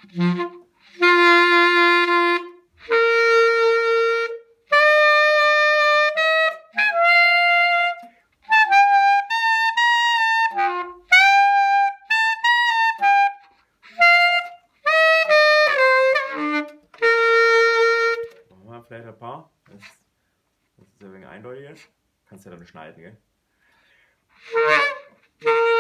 Vielleicht ein paar, dass es ein wenig eindeutiger ist. Kannst du ja dann schneiden, gell?